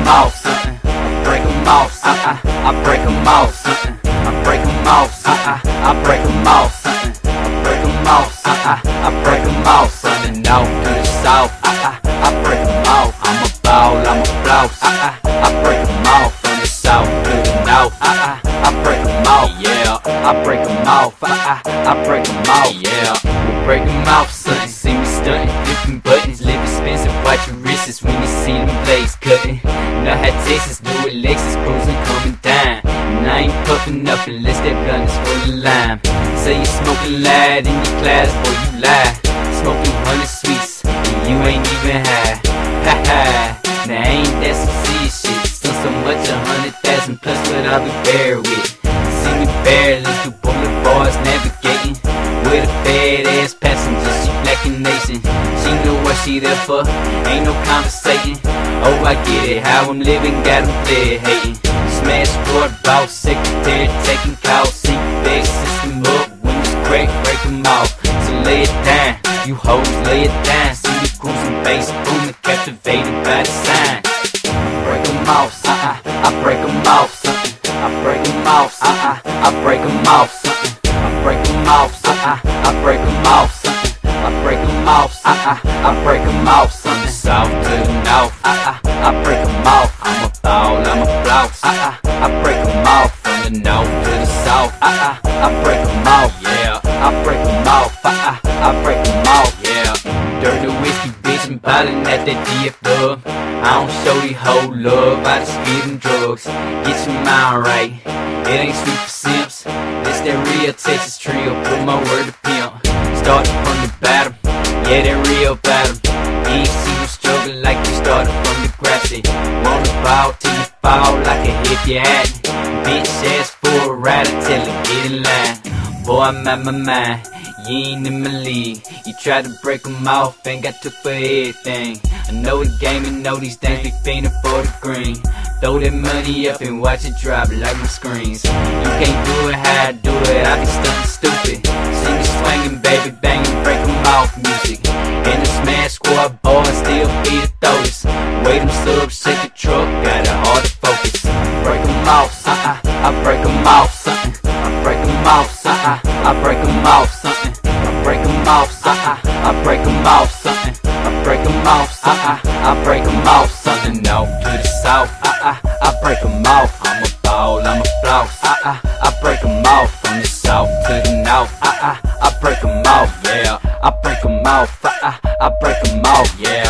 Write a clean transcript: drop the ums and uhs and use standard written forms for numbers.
them off, something. I break them off, I break them off, something. I break them off, I break them off, something. I break them off, I break them off, something. North to the south, I break them off. I'm a ball, I'm a blouse, I break them off. From the south to the north, I break them off, yeah. I break them off, I break them off, yeah. We break them off, son. See me stunting, flipping buttons, live expensive, watch your wrists when you see them blades cutting. Know how Texas do it, Lexus cruising, coming down. And I ain't puffing up unless that blunt is full of lime. Say you smoking loud in your class, boy you lie. Smoking 100 sweets, and you ain't even high. Ha ha, now ain't that some serious shit? Still so much, 100,000 plus what I'll be buried with. See me barely through boulevards navigating with a badass passenger, she black and nation. She know what she there for, ain't no conversating. Oh I get it, how I'm living got them dead hating. Smash board, boss, secretary, taking calls. See big system up, when it's crack, break them off. So lay it down, you hoes lay it down. See me cruising, bass booming, captivated by the sign. Break them off, I break them off, something. I break them off, I break them off, something. I break them off, I break them off, something. I break them off, I break them off, something. South to the north, I break them off. I'm a ball, I'm a blouse, I break them off. From the north to the south, I break them off, yeah. I break them off, I break them off, yeah. Dirty whiskey, bitch, I'm ballin' at that DF Dub. I don't show these whole love, I just feed them drugs. Get your mind right, it ain't sweet for simps. This that real Texas trio, put my word to pimp. Started from the bottom, yeah, that real bottom. You ain't see no struggle like you started from the grassy. Wanna ball till you fall like a hip you had. Bitch ass for a ride until it get in line. Boy, I'm out my mind, you ain't in my league. You tried to break them off, ain't got took for everything. I know the game and know these things be fiending for the green. Throw that money up and watch it drop like my screens. You can't do it how I do it, I be stuntin' stupid. See me swinging, baby, banging, break them off music. In the smash squad, boy, still be the throatest. Weigh them subs, shake the truck, got it hard to focus. Break them off, I break them off, something. I break them off, I break them off, something. I break them off, I break them off, something. I break them off, I break them off, something. North to the south, I break them off. I'm a ball, I'm a blouse, I break them off. From the south to the north, I break them off, yeah. I break them off, I break them off, yeah.